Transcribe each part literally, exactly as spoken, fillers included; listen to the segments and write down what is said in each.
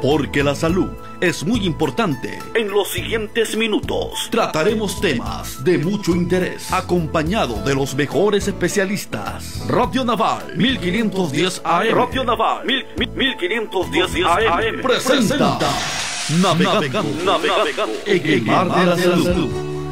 Porque la salud es muy importante. En los siguientes minutos trataremos temas de mucho interés, acompañado de los mejores especialistas. Radio Naval mil quinientos diez A M. Radio Naval mil quinientos diez A M presenta Navegando, navegando en el mar de la salud.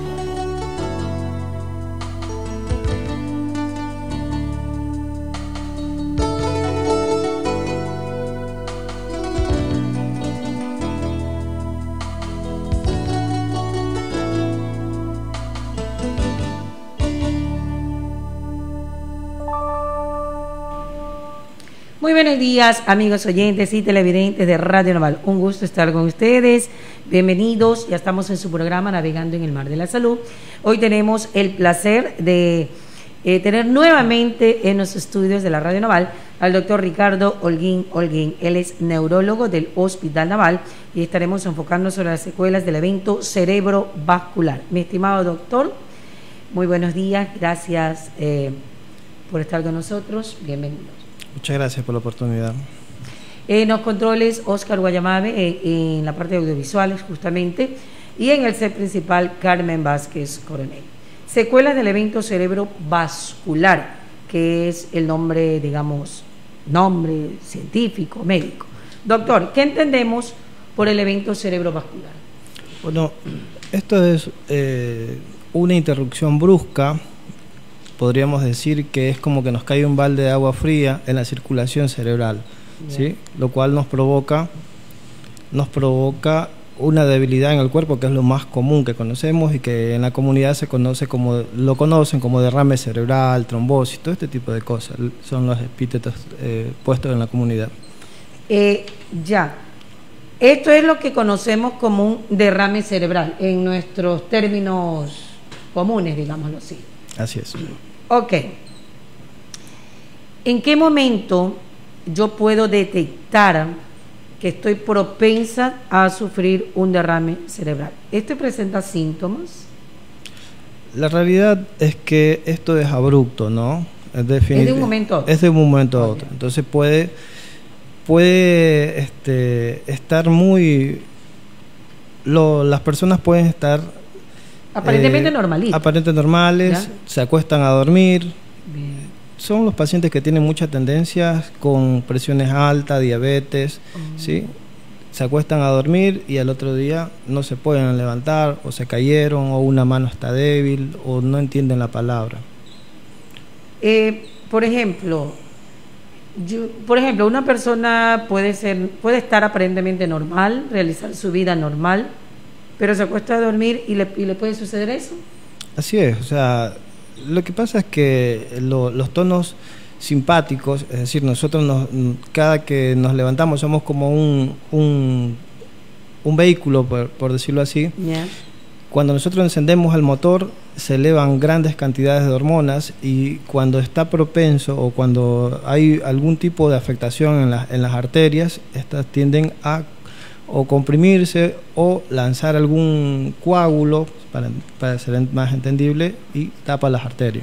Muy buenos días, amigos oyentes y televidentes de Radio Naval. Un gusto estar con ustedes. Bienvenidos. Ya estamos en su programa Navegando en el Mar de la Salud. Hoy tenemos el placer de eh, tener nuevamente en los estudios de la Radio Naval al doctor Ricardo Holguín Holguín. Él es neurólogo del Hospital Naval y estaremos enfocando sobre las secuelas del evento cerebrovascular. Mi estimado doctor, muy buenos días. Gracias eh, por estar con nosotros. Bienvenidos. Muchas gracias por la oportunidad. En los controles, Oscar Guayamabe, eh, en la parte de audiovisuales justamente, y en el set principal, Carmen Vázquez Coronel. Secuelas del evento cerebrovascular, que es el nombre, digamos, nombre científico, médico. Doctor, ¿qué entendemos por el evento cerebrovascular? Bueno, esto es eh, una interrupción brusca. Podríamos decir que es como que nos cae un balde de agua fría en la circulación cerebral, ¿sí? Lo cual nos provoca, nos provoca una debilidad en el cuerpo, que es lo más común que conocemos y que en la comunidad se conoce como, lo conocen como derrame cerebral, trombosis, todo este tipo de cosas son los epítetos eh, puestos en la comunidad. Eh, ya, esto es lo que conocemos como un derrame cerebral en nuestros términos comunes, digámoslo así. Así es. Ok. ¿En qué momento yo puedo detectar que estoy propensa a sufrir un derrame cerebral? ¿Este presenta síntomas? La realidad es que esto es abrupto, ¿no? Es, es de un momento a otro. Es de un momento a otro. Okay. Entonces puede, puede este, estar muy... Lo, las personas pueden estar... Aparentemente eh, normalitos. Aparentemente normales, ¿ya? Se acuestan a dormir. Bien. Son los pacientes que tienen muchas tendencias con presiones altas, diabetes, uh-huh. ¿sí? Se acuestan a dormir y al otro día no se pueden levantar, o se cayeron, o una mano está débil, o no entienden la palabra. Eh, por ejemplo, yo, por ejemplo, una persona puede ser, puede estar aparentemente normal, realizar su vida normal, pero se acuesta a dormir y le, y le puede suceder eso. Así es, o sea, lo que pasa es que lo, los tonos simpáticos, es decir, nosotros nos, cada que nos levantamos somos como un, un, un vehículo, por, por decirlo así. Yeah. Cuando nosotros encendemos el motor se elevan grandes cantidades de hormonas y cuando está propenso o cuando hay algún tipo de afectación en, la, en las arterias, estas tienden a o comprimirse o lanzar algún coágulo para, para ser más entendible y tapa las arterias.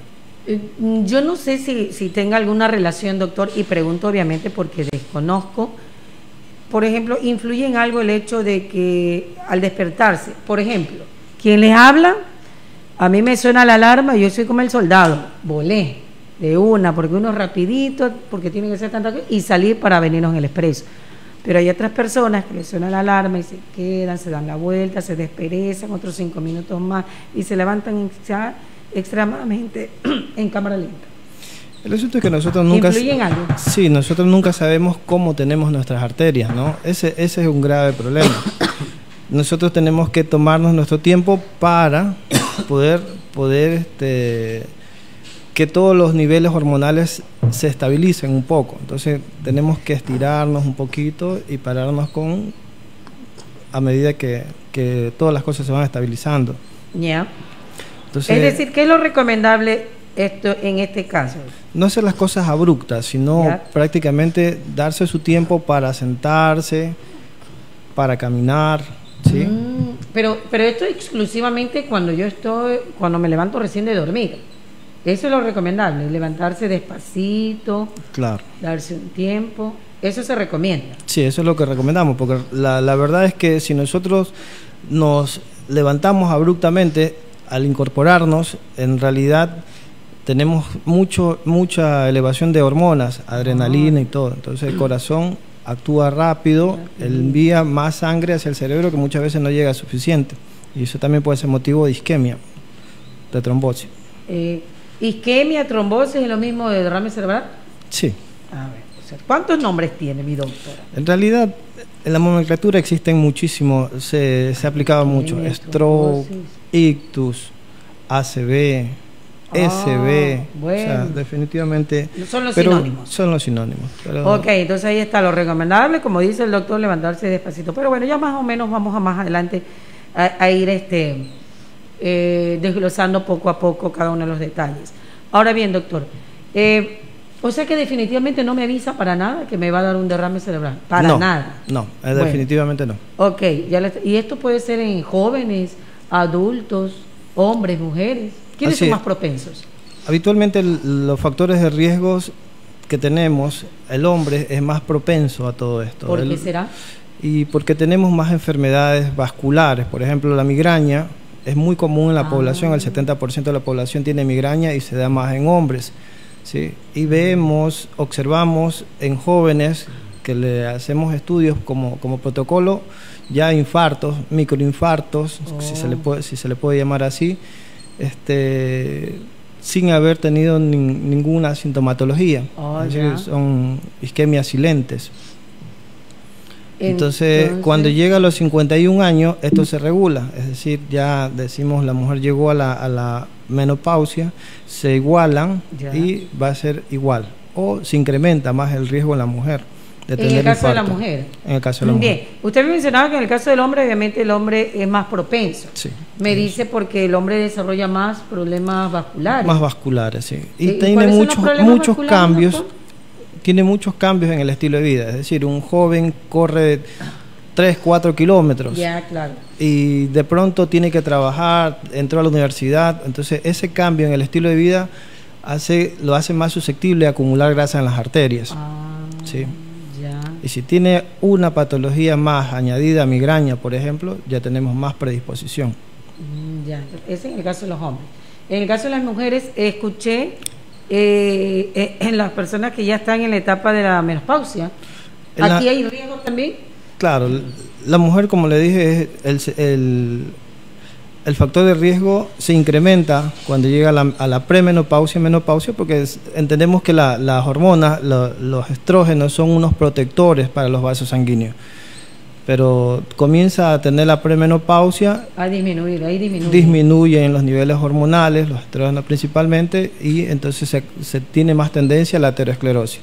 Yo no sé si, si tenga alguna relación, doctor, y pregunto obviamente porque desconozco. Por ejemplo, ¿influye en algo el hecho de que al despertarse, por ejemplo, quien les habla, a mí me suena la alarma y yo soy como el soldado, volé de una, porque uno rapidito, porque tiene que ser tanto, y salir para venirnos en el expreso? Pero hay otras personas que les suena la alarma y se quedan, se dan la vuelta, se desperezan otros cinco minutos más y se levantan ya extremadamente en cámara lenta. El asunto es que nosotros nunca... ¿Influye en algo? Sí, nosotros nunca sabemos cómo tenemos nuestras arterias, ¿no? Ese, ese es un grave problema. Nosotros tenemos que tomarnos nuestro tiempo para poder, poder este, que todos los niveles hormonales se estabilicen un poco. Entonces tenemos que estirarnos un poquito y pararnos con a medida que, que todas las cosas se van estabilizando. Ya. Yeah. Entonces, es decir, ¿qué es lo recomendable esto en este caso? No hacer las cosas abruptas, sino yeah. prácticamente darse su tiempo para sentarse, para caminar, ¿sí? Mm, pero, pero esto exclusivamente cuando yo estoy, cuando me levanto recién de dormir. Eso es lo recomendable, levantarse despacito, claro, darse un tiempo. Eso se recomienda. Sí, eso es lo que recomendamos, porque la, la verdad es que si nosotros nos levantamos abruptamente al incorporarnos, en realidad tenemos mucho mucha elevación de hormonas, adrenalina y todo. Entonces el corazón actúa rápido, envía más sangre hacia el cerebro que muchas veces no llega suficiente. Y eso también puede ser motivo de isquemia, de trombosis. Eh, ¿Isquemia, trombosis es lo mismo de derrame cerebral? Sí. A ver, o sea, ¿cuántos nombres tiene, mi doctora? En realidad, en la nomenclatura existen muchísimos, se, se ha aplicado mucho. Stroke, ictus, A C V, S B, ah, bueno. O sea, definitivamente. Son los pero sinónimos. Son los sinónimos. Pero ok, entonces ahí está lo recomendable, como dice el doctor, levantarse despacito. Pero bueno, ya más o menos vamos a más adelante a, a ir este eh, desglosando poco a poco cada uno de los detalles. Ahora bien, doctor, eh, o sea que definitivamente no me avisa para nada que me va a dar un derrame cerebral. Para no, nada. No, eh, bueno, definitivamente no. Ok, ya le, y esto puede ser en jóvenes, adultos, hombres, mujeres. ¿Quiénes Así son es. más propensos? Habitualmente el, los factores de riesgos que tenemos, el hombre es más propenso a todo esto. ¿Por el, qué será? Y porque tenemos más enfermedades vasculares. Por ejemplo, la migraña es muy común en la ah. población, el setenta por ciento de la población tiene migraña y se da más en hombres, ¿sí? Y vemos, observamos en jóvenes que le hacemos estudios como, como protocolo, ya infartos, microinfartos, oh. si, se le puede, si se le puede llamar así, este, sin haber tenido ni, ninguna sintomatología. Oh, es decir, son isquemias silentes. Entonces, Entonces, cuando llega a los cincuenta y un años, esto se regula, es decir, ya decimos la mujer llegó a la, a la menopausia, se igualan ya. Y va a ser igual, o se incrementa más el riesgo en la mujer de tener en el caso infarto. de la mujer. En el caso de la Bien, mujer. Usted me mencionaba que en el caso del hombre, obviamente el hombre es más propenso. Sí. Me sí. dice porque el hombre desarrolla más problemas vasculares. Más vasculares, sí. Y, ¿Y tiene muchos, muchos cambios. Doctor? Tiene muchos cambios en el estilo de vida, es decir, un joven corre tres, cuatro kilómetros ya, claro. y de pronto tiene que trabajar, entró a la universidad, entonces ese cambio en el estilo de vida hace, lo hace más susceptible a acumular grasa en las arterias. Ah, ¿sí? ya. Y si tiene una patología más añadida, migraña, por ejemplo, ya tenemos más predisposición. Mm, ya, ese es en el caso de los hombres. En el caso de las mujeres, escuché... Eh, eh, en las personas que ya están en la etapa de la menopausia, ¿aquí la, hay riesgo también? Claro, la mujer, como le dije, es el, el, el factor de riesgo se incrementa cuando llega a la, a la premenopausia y menopausia, porque es, entendemos que la, las hormonas, lo, los estrógenos son unos protectores para los vasos sanguíneos. Pero comienza a tener la premenopausia, a disminuir, ahí disminuye. Disminuyen los niveles hormonales, los estrógenos principalmente, y entonces se, se tiene más tendencia a la aterosclerosis.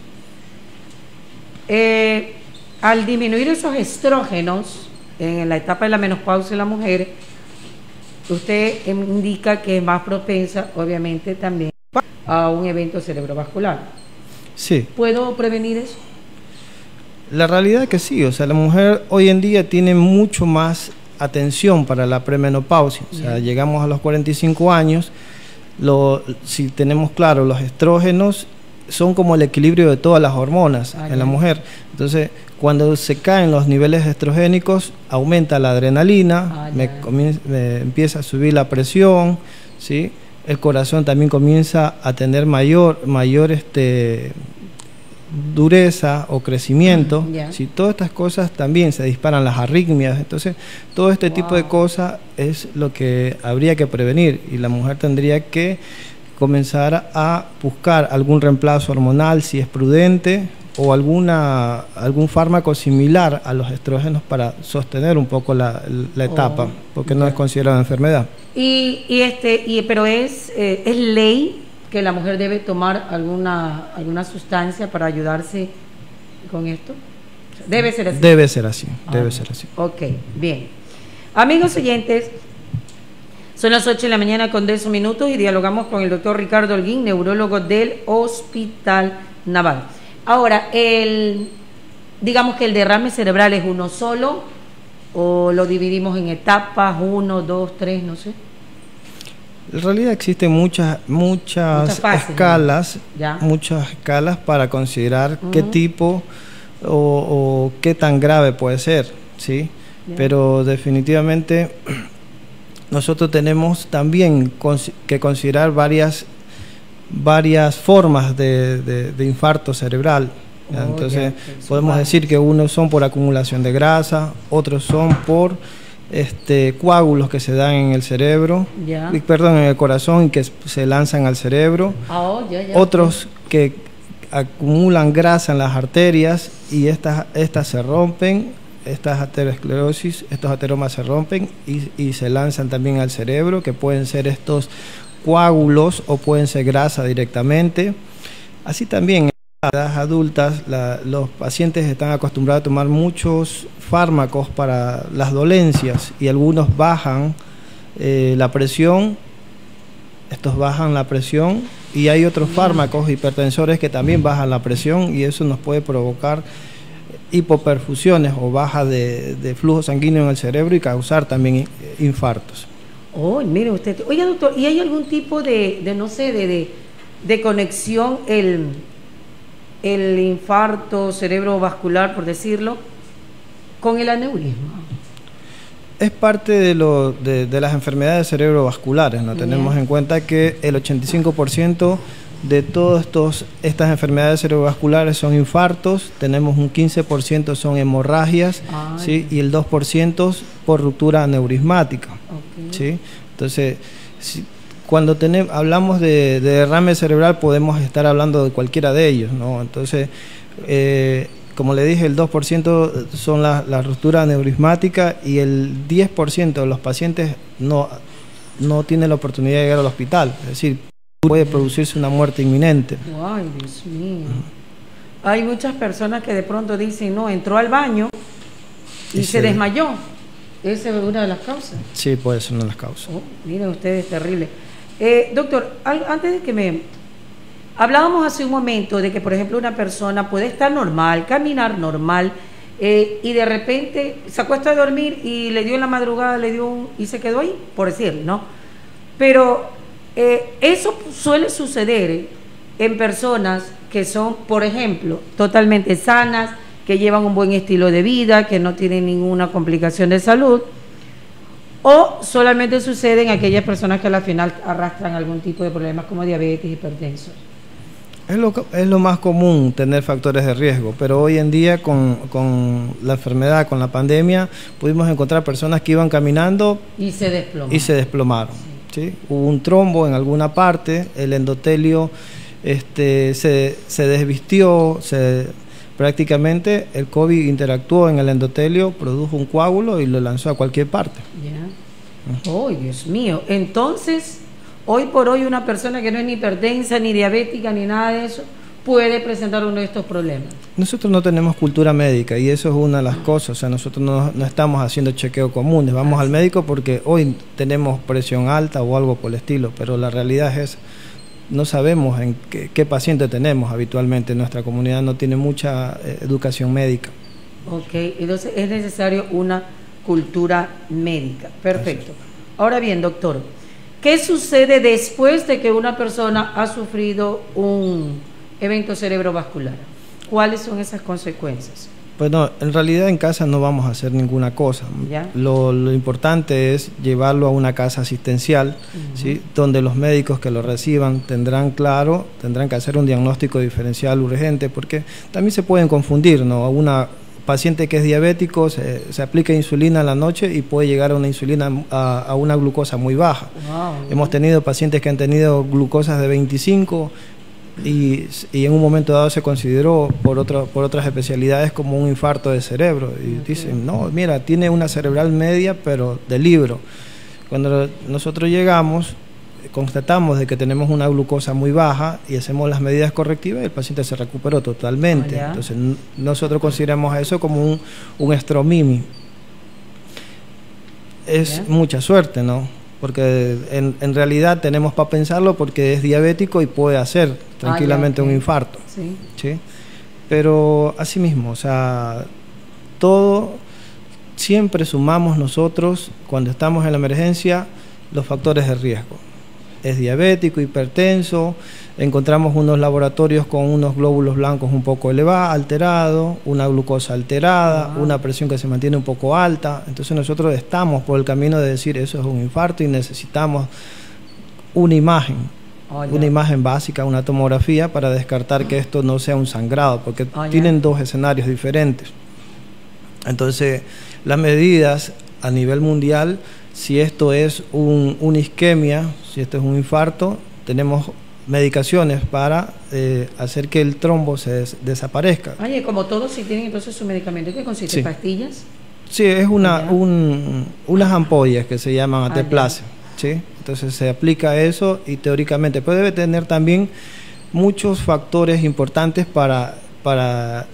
Eh, al disminuir esos estrógenos en la etapa de la menopausia de la mujer, usted indica que es más propensa, obviamente, también a un evento cerebrovascular. Sí. ¿Puedo prevenir eso? La realidad es que sí, o sea, la mujer hoy en día tiene mucho más atención para la premenopausia, o sea, yeah. llegamos a los cuarenta y cinco años, lo, si tenemos claro, los estrógenos son como el equilibrio de todas las hormonas ah, en yeah. la mujer, entonces cuando se caen los niveles estrogénicos, aumenta la adrenalina, ah, me, yeah. comienza, me empieza a subir la presión, ¿sí? El corazón también comienza a tener mayor, mayor este... dureza o crecimiento, yeah. si todas estas cosas también se disparan las arritmias, entonces todo este wow. tipo de cosas es lo que habría que prevenir y la mujer tendría que comenzar a buscar algún reemplazo hormonal si es prudente o alguna algún fármaco similar a los estrógenos para sostener un poco la, la etapa, oh, porque yeah. no es considerada enfermedad. Y, y este y pero es eh, es ley que la mujer debe tomar alguna alguna sustancia para ayudarse con esto. Debe ser así. Debe ser así, ah, debe ser así. Ok, bien. Amigos oyentes, son las ocho de la mañana con diez minutos y dialogamos con el doctor Ricardo Holguín, neurólogo del Hospital Naval. Ahora, el, digamos que el derrame cerebral es uno solo o lo dividimos en etapas, uno, dos, tres, no sé. En realidad existen muchas muchas, muchas fases, escalas, ¿no? muchas escalas para considerar uh-huh. qué tipo o, o qué tan grave puede ser, ¿sí? Yeah. Pero definitivamente nosotros tenemos también que considerar varias, varias formas de, de, de infarto cerebral. Oh, entonces yeah. podemos decir que unos son por acumulación de grasa, otros son por este, coágulos que se dan en el cerebro, yeah. y, perdón, en el corazón y que se lanzan al cerebro, oh, yeah, yeah. otros que acumulan grasa en las arterias y estas, estas se rompen, estas aterosclerosis, estos ateromas se rompen y, y se lanzan también al cerebro, que pueden ser estos coágulos o pueden ser grasa directamente. Así también en edades adultas la, los pacientes están acostumbrados a tomar muchos fármacos para las dolencias y algunos bajan eh, la presión, estos bajan la presión y hay otros fármacos hipertensores que también bajan la presión y eso nos puede provocar hipoperfusiones o baja de, de flujo sanguíneo en el cerebro y causar también infartos. Oh, mire usted. Oiga, doctor, ¿y hay algún tipo de, de no sé, de, de, de conexión el, el infarto cerebrovascular, por decirlo, con el aneurisma? Es parte de, lo, de, de las enfermedades cerebrovasculares, ¿no? Yeah. Tenemos en cuenta que el ochenta y cinco por ciento de todas estas enfermedades cerebrovasculares son infartos, tenemos un quince por ciento son hemorragias, ¿sí? Y el dos por ciento por ruptura aneurismática. Okay. ¿Sí? Entonces, si, cuando tenemos, hablamos de, de derrame cerebral podemos estar hablando de cualquiera de ellos, ¿no? Entonces, eh, como le dije, el dos por ciento son la, la ruptura aneurismática y el diez por ciento de los pacientes no, no tienen la oportunidad de llegar al hospital, es decir, puede producirse una muerte inminente. Ay, Dios mío. Uh-huh. Hay muchas personas que de pronto dicen, no, entró al baño y, y se, se desmayó. ¿Esa es una de las causas? Sí, puede ser una de las causas. Oh, miren ustedes, terrible. Eh, doctor, antes de que me... Hablábamos hace un momento de que, por ejemplo, una persona puede estar normal, caminar normal, eh, y de repente se acuesta a dormir y le dio en la madrugada, le dio un, y se quedó ahí, por decirlo, ¿no? Pero... Eh, eso suele suceder en personas que son, por ejemplo, totalmente sanas, que llevan un buen estilo de vida, que no tienen ninguna complicación de salud, o solamente sucede en aquellas personas que al final arrastran algún tipo de problemas como diabetes, hipertensión. Es lo, es lo más común tener factores de riesgo, pero hoy en día con, con la enfermedad, con la pandemia, pudimos encontrar personas que iban caminando y se desplomaron. Y se desplomaron. Sí. ¿Sí? Hubo un trombo en alguna parte, el endotelio este, se, se desvistió, se, prácticamente el COVID interactuó en el endotelio, produjo un coágulo y lo lanzó a cualquier parte. Yeah. Uh-huh. Oh, Dios mío. Entonces, hoy por hoy una persona que no es ni hipertensa, ni diabética, ni nada de eso, puede presentar uno de estos problemas. Nosotros no tenemos cultura médica y eso es una de las cosas, o sea, nosotros no, no estamos haciendo chequeos comunes, vamos al médico porque hoy tenemos presión alta o algo por el estilo, pero la realidad es esa. No sabemos en qué, qué paciente tenemos habitualmente, nuestra comunidad no tiene mucha eh, educación médica. Ok, entonces es necesario una cultura médica, perfecto. Ahora bien, doctor, ¿qué sucede después de que una persona ha sufrido un evento cerebrovascular? ¿Cuáles son esas consecuencias? Bueno, en realidad en casa no vamos a hacer ninguna cosa. Lo, lo importante es llevarlo a una casa asistencial, uh-huh. ¿sí? Donde los médicos que lo reciban tendrán claro, tendrán que hacer un diagnóstico diferencial urgente, porque también se pueden confundir, ¿no? A una paciente que es diabético se, se aplica insulina en la noche y puede llegar a una insulina a, a una glucosa muy baja. Wow. Hemos tenido pacientes que han tenido glucosas de veinticinco y, y en un momento dado se consideró por, otro, por otras especialidades como un infarto de cerebro y okay. Dicen, no, mira, tiene una cerebral media pero de libro. Cuando nosotros llegamos constatamos de que tenemos una glucosa muy baja y hacemos las medidas correctivas y el paciente se recuperó totalmente. Oh, entonces nosotros consideramos eso como un, un estromimi. Es yeah. mucha suerte, ¿no? Porque en, en realidad tenemos para pensarlo porque es diabético y puede hacer tranquilamente ah, yeah, okay. un infarto. Sí. ¿Sí? Pero así mismo, o sea, todo siempre sumamos nosotros cuando estamos en la emergencia los factores de riesgo. es diabético, hipertenso. Encontramos unos laboratorios con unos glóbulos blancos un poco elevados, alterados, una glucosa alterada, wow. una presión que se mantiene un poco alta. Entonces nosotros estamos por el camino de decir eso es un infarto y necesitamos una imagen, oh, una imagen básica, una tomografía para descartar que esto no sea un sangrado, porque oh, tienen dos escenarios diferentes. Entonces las medidas a nivel mundial, si esto es un, una isquemia, si esto es un infarto, tenemos medicaciones para eh, hacer que el trombo se des desaparezca. Oye, como todos sí tienen entonces su medicamento, ¿qué consiste? Sí. ¿Pastillas? Sí, es una, un, unas ampollas que se llaman Ateplase, ¿sí? Entonces se aplica eso y teóricamente puede debe tener también muchos factores importantes para, para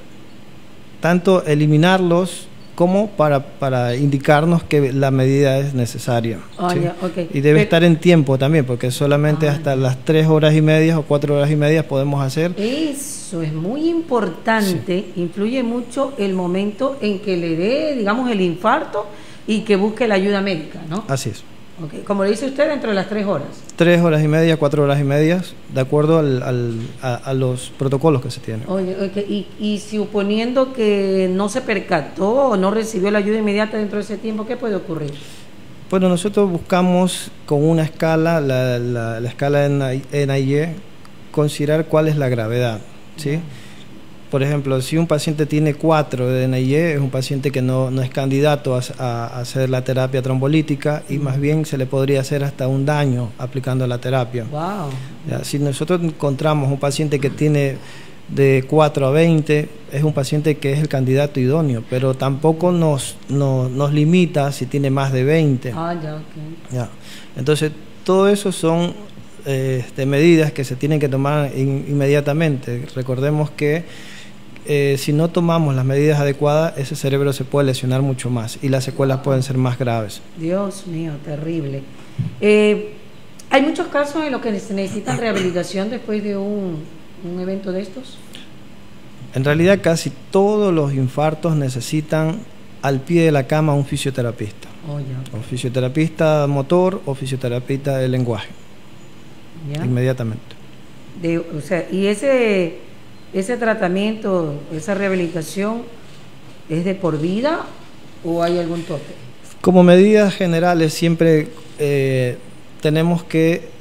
tanto eliminarlos como para, para indicarnos que la medida es necesaria. Oh, ¿sí? Yeah, okay. Y debe Pero, estar en tiempo también, porque solamente ah, hasta las tres horas y media o cuatro horas y media podemos hacer. Eso es muy importante, sí. Influye mucho el momento en que le dé, digamos, el infarto y que busque la ayuda médica, ¿no? Así es. Okay. Como le dice usted, dentro de las tres horas. Tres horas y media, cuatro horas y media, de acuerdo al, al, a, a los protocolos que se tienen. Oye, okay. y, y suponiendo que no se percató o no recibió la ayuda inmediata dentro de ese tiempo, ¿qué puede ocurrir? Bueno, nosotros buscamos con una escala, la, la, la escala N I E, considerar cuál es la gravedad, ¿sí? Uh-huh. Por ejemplo, si un paciente tiene cuatro de N I E, es un paciente que no, no es candidato a, a hacer la terapia trombolítica y más bien se le podría hacer hasta un daño aplicando la terapia. Wow. Ya, si nosotros encontramos un paciente que tiene de cuatro a veinte, es un paciente que es el candidato idóneo, pero tampoco nos, nos, nos limita si tiene más de veinte. Ah, ya, okay. Ya. Entonces, todo eso son eh, de medidas que se tienen que tomar in, inmediatamente. Recordemos que Eh, si no tomamos las medidas adecuadas, ese cerebro se puede lesionar mucho más y las secuelas pueden ser más graves. Dios mío, terrible. Eh, ¿Hay muchos casos en los que se necesitan rehabilitación después de un, un evento de estos? En realidad casi todos los infartos necesitan al pie de la cama un fisioterapista. Oh, ya. O fisioterapista motor o fisioterapista de lenguaje. ¿Ya? Inmediatamente. De, o sea, y ese... ¿Ese tratamiento, esa rehabilitación es de por vida o hay algún tope? Como medidas generales siempre eh, tenemos que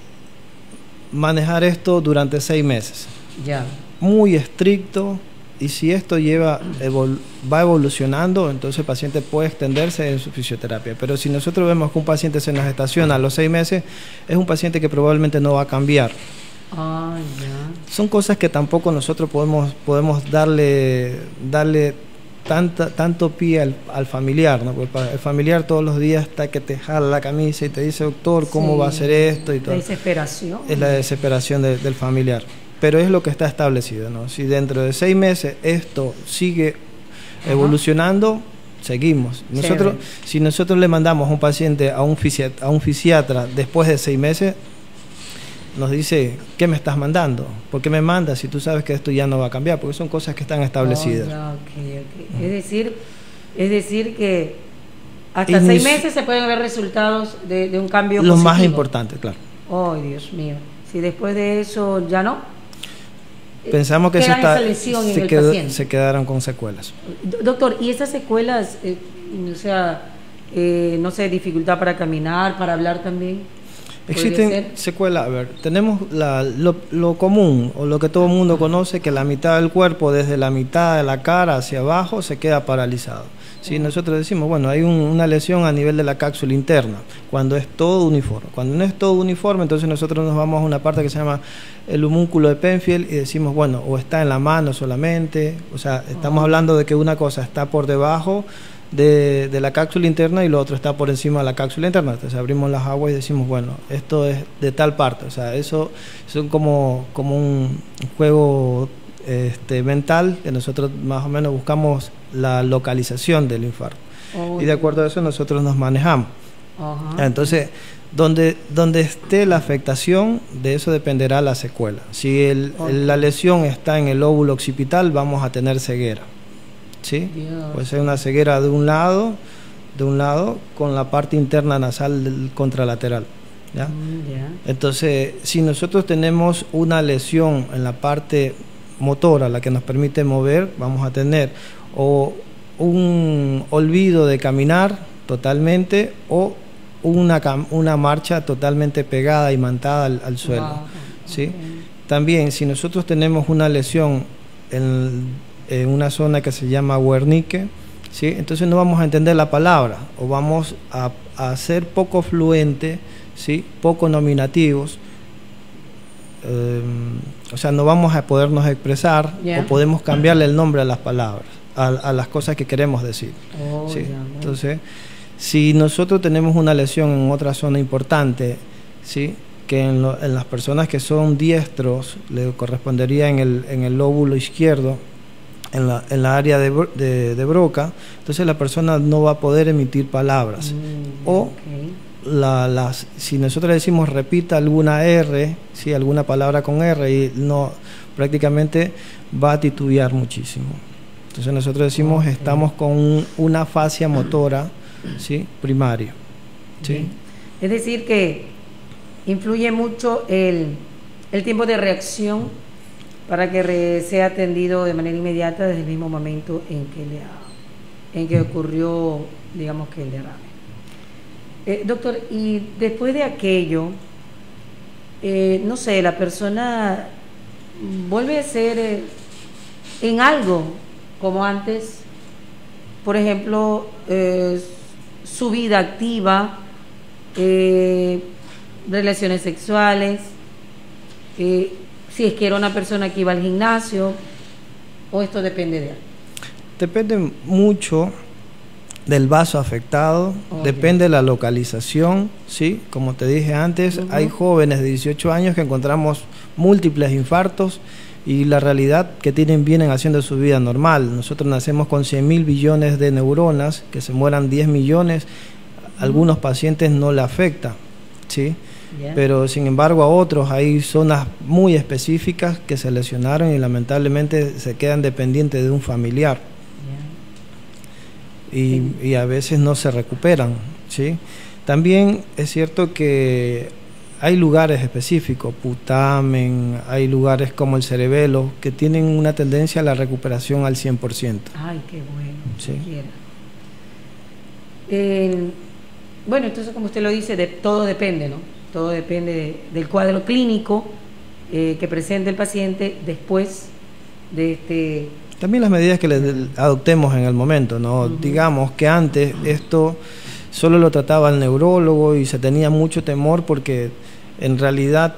manejar esto durante seis meses. Ya. Muy estricto, y si esto lleva evol va evolucionando, entonces el paciente puede extenderse en su fisioterapia. Pero si nosotros vemos que un paciente se nos estaciona a los seis meses, es un paciente que probablemente no va a cambiar. Ah, ya. Son cosas que tampoco nosotros podemos podemos darle darle tanta, tanto pie al, al familiar, ¿no? Porque el familiar todos los días está que te jala la camisa y te dice, doctor, ¿cómo sí, va a hacer esto? Y todo. La desesperación. Es la desesperación de, del familiar. Pero es lo que está establecido, ¿no? Si dentro de seis meses esto sigue Ajá. evolucionando, seguimos. Nosotros, si nosotros le mandamos a un paciente a un fisiatra, a un fisiatra después de seis meses, nos dice, ¿qué me estás mandando? ¿Por qué me mandas si tú sabes que esto ya no va a cambiar? Porque son cosas que están establecidas. Oh, ya, okay, okay. Es decir, es decir que hasta seis meses se pueden ver resultados de, de un cambio Lo positivo. más importante, claro. Oh, Dios mío. Si después de eso ya no. Pensamos que se, está, lesión se, en el quedó, paciente. se quedaron con secuelas. Doctor, ¿y esas secuelas, eh, o sea, eh, no sé, dificultad para caminar, para hablar también? Existen secuelas, a ver, tenemos la, lo, lo común o lo que todo el mundo conoce, que la mitad del cuerpo, desde la mitad de la cara hacia abajo, se queda paralizado. ¿Sí? Nosotros decimos, bueno, hay un, una lesión a nivel de la cápsula interna, cuando es todo uniforme. Cuando no es todo uniforme, entonces nosotros nos vamos a una parte que se llama el homúnculo de Penfield y decimos, bueno, o está en la mano solamente, o sea, estamos hablando de que una cosa está por debajo De, de la cápsula interna y lo otro está por encima de la cápsula interna. Entonces abrimos las aguas y decimos, bueno, esto es de tal parte. O sea, eso es como, como un juego este, mental que nosotros más o menos buscamos la localización del infarto. Oh, y de acuerdo a eso nosotros nos manejamos. Uh-huh. Entonces, donde, donde esté la afectación, de eso dependerá la secuela. Si el, okay. el, la lesión está en el lóbulo occipital, vamos a tener ceguera. ¿Sí? Puede ser una ceguera de un lado, de un lado con la parte interna nasal del contralateral. ¿ya? Mm, yeah. Entonces, si nosotros tenemos una lesión en la parte motora, la que nos permite mover, vamos a tener o un olvido de caminar totalmente o una, una marcha totalmente pegada, imantada al, al suelo. Wow. ¿Sí? Okay. También, si nosotros tenemos una lesión en, en una zona que se llama Wernicke, ¿sí? Entonces no vamos a entender la palabra o vamos a, a ser poco fluente, ¿sí? Poco nominativos, eh, o sea, no vamos a podernos expresar, yeah. O podemos cambiarle el nombre a las palabras, a, a las cosas que queremos decir. Oh, ¿sí? Yeah. Entonces, si nosotros tenemos una lesión en otra zona importante, ¿sí? Que en, lo, en las personas que son diestros le correspondería en el, en el lóbulo izquierdo, en la, en la área de, de, de Broca, entonces la persona no va a poder emitir palabras. Mm, o okay. la, las, si nosotros decimos repita alguna R, ¿sí? Alguna palabra con R, y no, prácticamente va a titubear muchísimo. Entonces nosotros decimos okay. Estamos con un, una fascia motora, ¿sí? Primaria. ¿Sí? Okay. Es decir que influye mucho el, el tiempo de reacción para que re, sea atendido de manera inmediata desde el mismo momento en que, le ha, en que ocurrió, digamos, que el derrame. Eh, doctor, y después de aquello, eh, no sé, la persona vuelve a ser eh, en algo como antes, por ejemplo, eh, su vida activa, eh, relaciones sexuales, eh, si es que era una persona que iba al gimnasio, o esto depende de algo. Depende mucho del vaso afectado, oh, depende de la localización, ¿sí? Como te dije antes, uh-huh. Hay jóvenes de dieciocho años que encontramos múltiples infartos y la realidad que tienen vienen haciendo su vida normal. Nosotros nacemos con cien mil billones de neuronas, que se mueran diez millones, uh-huh. Algunos pacientes no le afecta, ¿sí? Yeah. Pero sin embargo a otros hay zonas muy específicas que se lesionaron y lamentablemente se quedan dependientes de un familiar. Yeah. Y, sí. y a veces no se recuperan, ¿sí? También es cierto que hay lugares específicos, putamen, hay lugares como el cerebelo que tienen una tendencia a la recuperación al cien por ciento. Ay, qué bueno, sí. Eh, bueno, entonces como usted lo dice, de, todo depende, ¿no? Todo depende de, del cuadro clínico eh, que presente el paciente después de este... También las medidas que le adoptemos en el momento, ¿no? Uh-huh. Digamos que antes esto solo lo trataba el neurólogo y se tenía mucho temor porque en realidad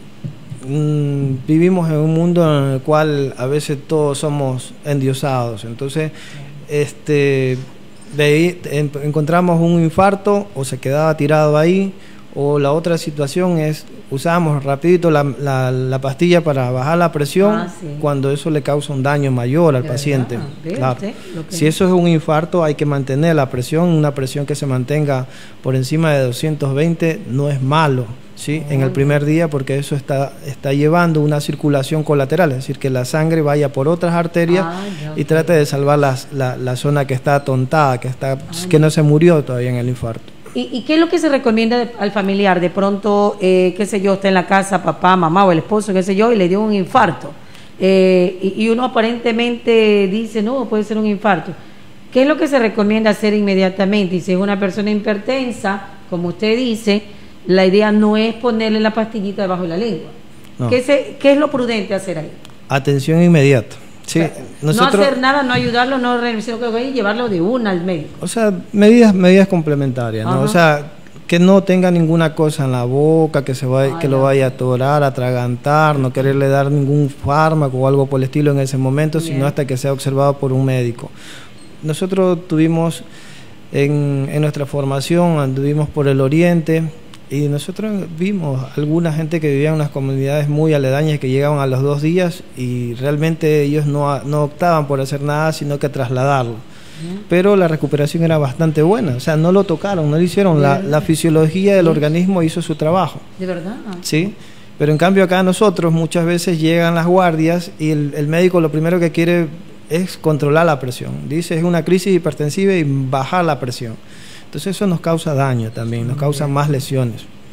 mmm, vivimos en un mundo en el cual a veces todos somos endiosados. Entonces, este, de, en, encontramos un infarto o se quedaba tirado ahí. O la otra situación es, usamos rapidito la, la, la pastilla para bajar la presión, ah, sí. Cuando eso le causa un daño mayor al paciente. Claro. Si eso es un infarto, hay que mantener la presión, una presión que se mantenga por encima de doscientos veinte no es malo, ¿sí? Oh, en el primer día, porque eso está, está llevando una circulación colateral, es decir, que la sangre vaya por otras arterias ah, ya, okay. Y trate de salvar las, la, la zona que está atontada, que, está, ah, que no se murió todavía en el infarto. ¿Y, ¿Y qué es lo que se recomienda de, al familiar? De pronto, eh, qué sé yo, está en la casa, papá, mamá o el esposo, qué sé yo, y le dio un infarto. Eh, y, y uno aparentemente dice, no, puede ser un infarto. ¿Qué es lo que se recomienda hacer inmediatamente? Y si es una persona hipertensa, como usted dice, la idea no es ponerle la pastillita debajo de la lengua. No. ¿Qué, se, ¿Qué es lo prudente hacer ahí? Atención inmediata. Sí, o sea, nosotros, no hacer nada, no ayudarlo, no sino que llevarlo de una al médico. O sea, medidas medidas complementarias, ¿no? O sea, que no tenga ninguna cosa en la boca, que se vaya, ah, que lo vaya a atorar, a atragantar, no quererle dar ningún fármaco o algo por el estilo en ese momento, bien, sino hasta que sea observado por un médico. Nosotros tuvimos en, en nuestra formación, anduvimos por el oriente. Y nosotros vimos alguna gente que vivía en unas comunidades muy aledañas que llegaban a los dos días y realmente ellos no, no optaban por hacer nada, sino que trasladarlo. ¿Mm? Pero la recuperación era bastante buena, o sea, no lo tocaron, no lo hicieron, la, la fisiología del ¿sí? organismo hizo su trabajo. ¿De verdad? Sí, pero en cambio acá nosotros muchas veces llegan las guardias y el, el médico lo primero que quiere es controlar la presión. Dice, es una crisis hipertensiva y bajar la presión. Entonces eso nos causa daño también, nos causa más lesiones.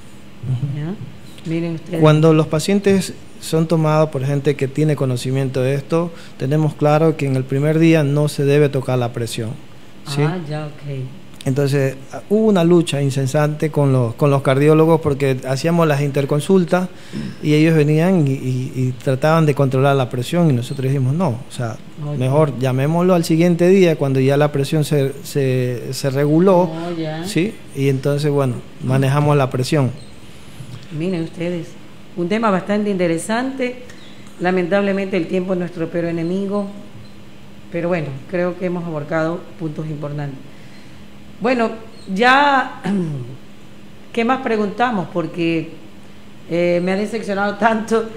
¿Ya? Miren ustedes. Cuando los pacientes son tomados por gente que tiene conocimiento de esto, tenemos claro que en el primer día no se debe tocar la presión, ¿sí? Ah, ya, ok. Entonces, hubo una lucha incesante con los, con los cardiólogos porque hacíamos las interconsultas y ellos venían y, y, y trataban de controlar la presión y nosotros dijimos, no, o sea, okay, mejor llamémoslo al siguiente día cuando ya la presión se, se, se reguló, oh, yeah. ¿sí? Y entonces, bueno, manejamos la presión. Miren ustedes, un tema bastante interesante. Lamentablemente el tiempo es nuestro peor enemigo, pero bueno, creo que hemos abarcado puntos importantes. Bueno, ya, ¿qué más preguntamos? Porque eh, me ha decepcionado tanto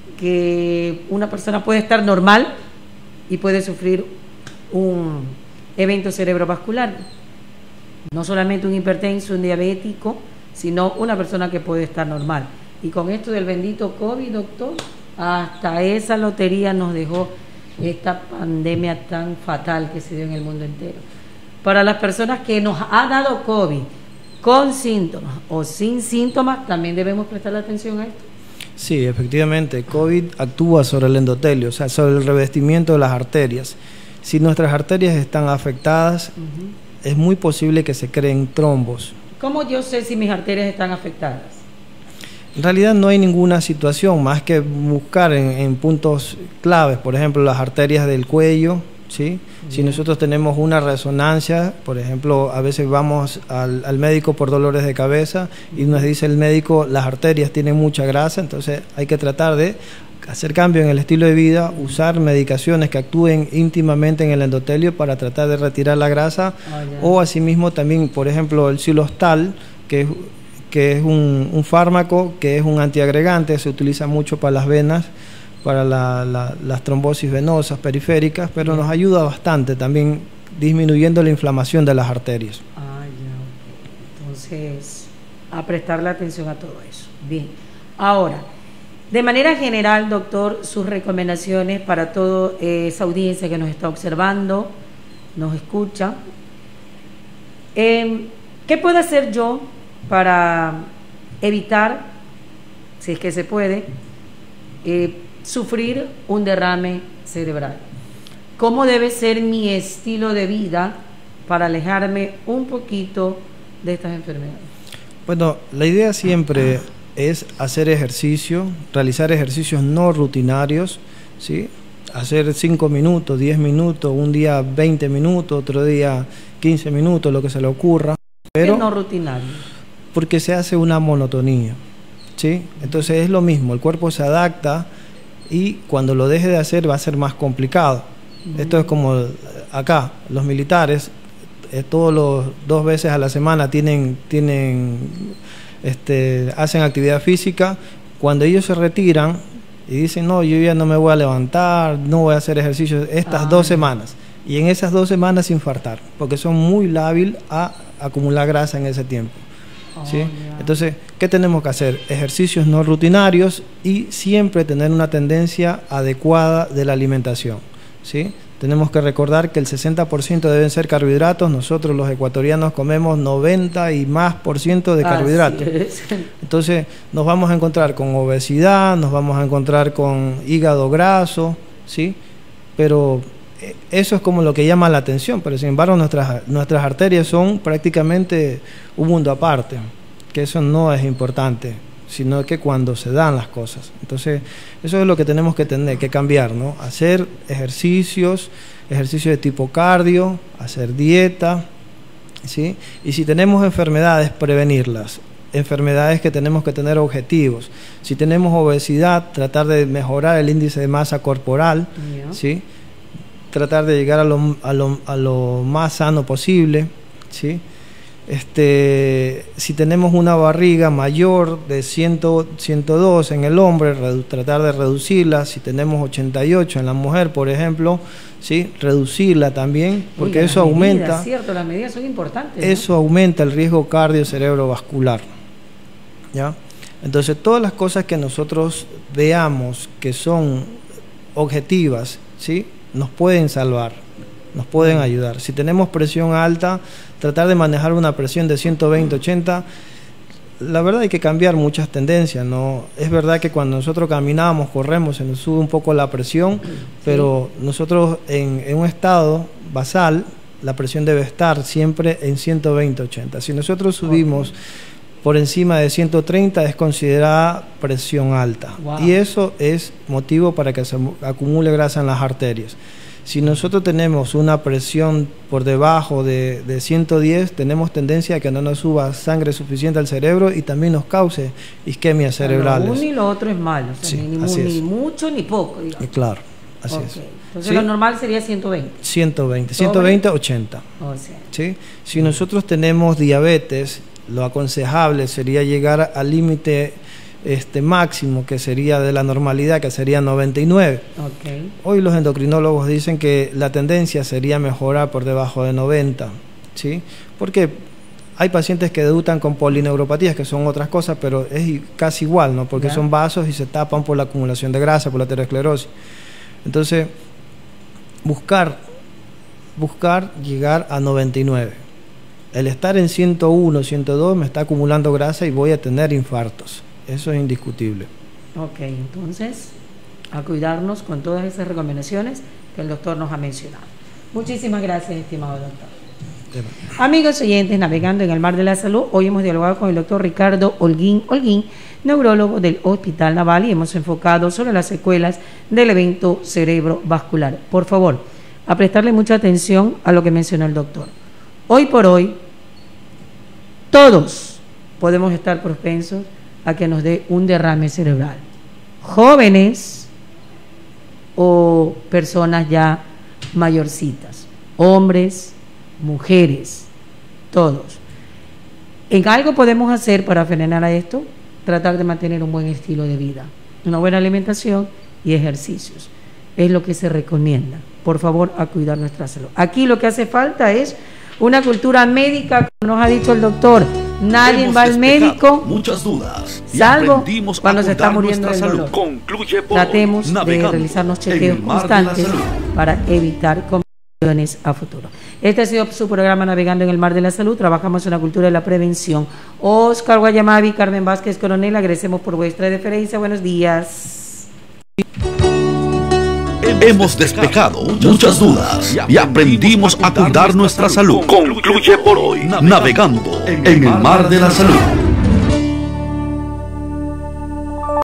que una persona puede estar normal y puede sufrir un evento cerebrovascular. No solamente un hipertenso, un diabético, sino una persona que puede estar normal. Y con esto del bendito COVID, doctor, hasta esa lotería nos dejó esta pandemia tan fatal que se dio en el mundo entero. Para las personas que nos ha dado COVID con síntomas o sin síntomas, también debemos prestar atención a esto. Sí, efectivamente, COVID actúa sobre el endotelio, o sea, sobre el revestimiento de las arterias. Si nuestras arterias están afectadas, uh-huh, es muy posible que se creen trombos. ¿Cómo yo sé si mis arterias están afectadas? En realidad no hay ninguna situación más que buscar en, en puntos claves, por ejemplo, las arterias del cuello, ¿sí? Si nosotros tenemos una resonancia, por ejemplo, a veces vamos al, al médico por dolores de cabeza y nos dice el médico las arterias tienen mucha grasa, entonces hay que tratar de hacer cambio en el estilo de vida, usar medicaciones que actúen íntimamente en el endotelio para tratar de retirar la grasa, oh, o asimismo también, por ejemplo, el Xylostal, que es, que es un, un fármaco que es un antiagregante, se utiliza mucho para las venas, para la, la, las trombosis venosas periféricas, pero bien, nos ayuda bastante también disminuyendo la inflamación de las arterias. Ah, ya, okay. Entonces, a prestarle atención a todo eso. Bien. Ahora, de manera general, doctor, sus recomendaciones para toda eh, esa audiencia que nos está observando, nos escucha. Eh, ¿Qué puedo hacer yo para evitar, si es que se puede, eh, sufrir un derrame cerebral? ¿Cómo debe ser mi estilo de vida para alejarme un poquito de estas enfermedades? Bueno, la idea siempre es hacer ejercicio, realizar ejercicios no rutinarios, ¿sí? Hacer cinco minutos, diez minutos, un día veinte minutos, otro día quince minutos, lo que se le ocurra. Pero ¿qué no rutinario? Porque se hace una monotonía, ¿sí? Entonces es lo mismo, el cuerpo se adapta y cuando lo deje de hacer va a ser más complicado. Uh-huh. Esto es como acá, los militares, eh, todos los dos veces a la semana tienen, tienen, este, hacen actividad física. Cuando ellos se retiran y dicen, no, yo ya no me voy a levantar, no voy a hacer ejercicio estas ah, dos semanas. Y en esas dos semanas infartar, porque son muy hábiles a acumular grasa en ese tiempo. Oh, ¿sí? Yeah. Entonces, ¿qué tenemos que hacer? Ejercicios no rutinarios y siempre tener una tendencia adecuada de la alimentación, ¿sí? Tenemos que recordar que el sesenta por ciento deben ser carbohidratos. Nosotros los ecuatorianos comemos noventa y más por ciento de carbohidratos. Entonces nos vamos a encontrar con obesidad, nos vamos a encontrar con hígado graso, ¿sí? Pero eso es como lo que llama la atención, pero sin embargo nuestras, nuestras arterias son prácticamente un mundo aparte, que eso no es importante, sino que cuando se dan las cosas. Entonces eso es lo que tenemos que tener que cambiar, ¿no? Hacer ejercicios, ejercicios de tipo cardio, hacer dieta, ¿sí? Y si tenemos enfermedades, prevenirlas. Enfermedades que tenemos que tener objetivos. Si tenemos obesidad, tratar de mejorar el índice de masa corporal, yeah. ¿sí? Tratar de llegar a lo, a lo, a lo más sano posible, ¿sí? Este, si tenemos una barriga mayor de cien, ciento dos en el hombre, tratar de reducirla. Si tenemos ochenta y ocho en la mujer, por ejemplo, ¿sí? Reducirla también, porque Oiga, eso las aumenta. Medidas, cierto, las medidas son importantes, ¿no? Eso aumenta el riesgo cardio-cerebrovascular, ¿ya? Entonces, todas las cosas que nosotros veamos que son objetivas, ¿sí? Nos pueden salvar, nos pueden ayudar. Si tenemos presión alta, tratar de manejar una presión de ciento veinte, ochenta la verdad hay que cambiar muchas tendencias, ¿no? Es verdad que cuando nosotros caminamos, corremos, se nos sube un poco la presión, sí. Pero nosotros en, en un estado basal, la presión debe estar siempre en ciento veinte ochenta. Si nosotros subimos okay. por encima de ciento treinta, es considerada presión alta. Wow. Y eso es motivo para que se acumule grasa en las arterias. Si nosotros tenemos una presión por debajo de, de ciento diez, tenemos tendencia a que no nos suba sangre suficiente al cerebro y también nos cause isquemias cerebrales. Lo uno y lo otro es malo, o sea, sí, ni, ni mucho ni poco. Digamos. Claro, así okay. es. Entonces ¿sí? Lo normal sería ciento veinte. ciento veinte, ciento veinte, ochenta. O sea. ¿Sí? Si nosotros tenemos diabetes, lo aconsejable sería llegar al límite este máximo, que sería de la normalidad, que sería noventa y nueve. Okay. Hoy los endocrinólogos dicen que la tendencia sería mejorar por debajo de noventa, ¿sí? Porque hay pacientes que debutan con polineuropatías, que son otras cosas, pero es casi igual, ¿no? Porque yeah. son vasos y se tapan por la acumulación de grasa, por la aterosclerosis. Entonces, buscar, buscar llegar a noventa y nueve. El estar en ciento uno, ciento dos me está acumulando grasa y voy a tener infartos. Eso es indiscutible. Ok, entonces, a cuidarnos con todas esas recomendaciones que el doctor nos ha mencionado. Muchísimas gracias, estimado doctor. Bien. Amigos oyentes, navegando en el mar de la salud, hoy hemos dialogado con el doctor Ricardo Holguín Holguín, neurólogo del Hospital Naval, y hemos enfocado sobre las secuelas del evento cerebrovascular. Por favor, a prestarle mucha atención a lo que mencionó el doctor. Hoy por hoy, todos podemos estar propensos a que nos dé un derrame cerebral. Jóvenes o personas ya mayorcitas, hombres, mujeres, todos. En algo podemos hacer para frenar a esto, tratar de mantener un buen estilo de vida, una buena alimentación y ejercicios. Es lo que se recomienda. Por favor, a cuidar nuestra salud. Aquí lo que hace falta es una cultura médica, como nos ha dicho el doctor. Nadie Hemos va al médico, muchas dudas, salvo cuando se está muriendo del dolor. Concluye por Tratemos de realizarnos chequeos constantes para evitar complicaciones a futuro. Este ha sido su programa Navegando en el Mar de la Salud. Trabajamos en la cultura de la prevención. Oscar Guayamavi, Carmen Vázquez Coronel, agradecemos por vuestra deferencia. Buenos días. Hemos despejado muchas dudas y aprendimos a cuidar nuestra salud. Concluye por hoy Navegando en el Mar de la Salud.